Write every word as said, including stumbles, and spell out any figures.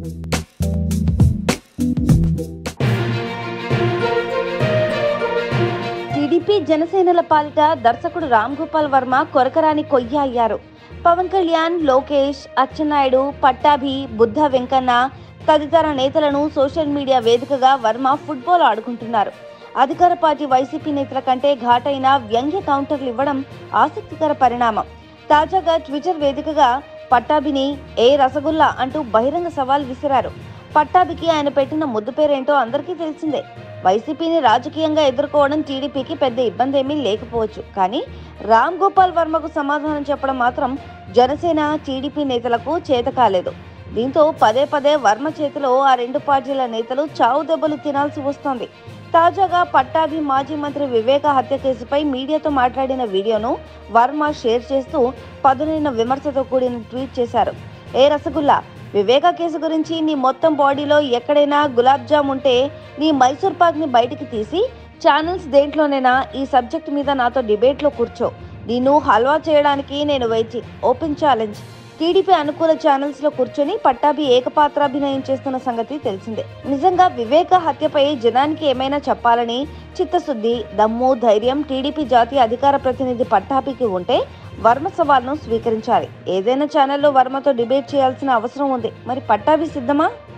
TDP జనసేనల పాలిట దర్శకుడు రామ్ గోపాల్ వర్మ కొరకరాని కొయ్య అయ్యారు. పవన్ కళ్యాణ్, లోకేష్, అచ్చెన్నాయుడు, పట్టాభి, బుద్ధ వెంకన్న తదితర నేతలను సోషల్ మీడియా వేదికగా వర్మ ఫుట్బాల్ ఆడుకుంటున్నారు. అధికార పార్టీ వైసీపీ నేతల కంటే ఘాటైన వ్యంగ్య కౌంటర్లు ఇవ్వడం ఆసక్తికర పరిణామం. తాజాగా ట్విట్టర్ వేదికగా పట్టాభిని ఏ రసగుల్లా అంటూ బహిరంగ సవాల్ విసిరారు. పట్టాభికి ఆయన పెట్టిన ముద్దు పేరేంటో అందరికీ తెలిసిందే. వైసీపీని రాజకీయంగా ఎదుర్కోవడం టీడీపీకి పెద్ద ఇబ్బంది ఏమీ లేకపోవచ్చు. కానీ రామ్ గోపాల్ వర్మకు సమాధానం చెప్పడం మాత్రం జనసేన, టీడీపీ నేతలకు చేత కాలేదు. దీంతో పదే పదే వర్మ చేతిలో ఆ రెండు పార్టీల నేతలు చావు దెబ్బలు తినాల్సి వస్తోంది. తాజాగా పట్టాభి మాజీ మంత్రి వివేక హత్య కేసుపై మీడియాతో మాట్లాడిన వీడియోను వర్మ షేర్ చేస్తూ పదునైన విమర్శతో కూడిన ట్వీట్ చేశారు. ఏ రసగుల్లా, వివేక కేసు గురించి నీ మొత్తం బాడీలో ఎక్కడైనా గులాబ్ జామ్ ఉంటే నీ మైసూర్ పాక్ని బయటికి తీసి ఛానల్స్ దేంట్లోనైనా ఈ సబ్జెక్ట్ మీద నాతో డిబేట్లో కూర్చో. నిన్ను హల్వా చేయడానికి నేను వెయిటింగ్. Open challenge. టీడీపీ అనుకూల ఛానల్స్ లో కూర్చొని పట్టాభి ఏకపాత్రాభినయం చేస్తున్న సంగతి తెలిసిందే. నిజంగా వివేక హత్యపై జనానికి ఏమైనా చెప్పాలని చిత్తశుద్ధి, దమ్ము, ధైర్యం టీడీపీ జాతీయ అధికార ప్రతినిధి పట్టాభికి ఉంటే వర్మ సవాల్ను స్వీకరించాలి. ఏదైనా ఛానల్లో వర్మతో డిబేట్ చేయాల్సిన అవసరం ఉంది. మరి పట్టాభి సిద్ధమా?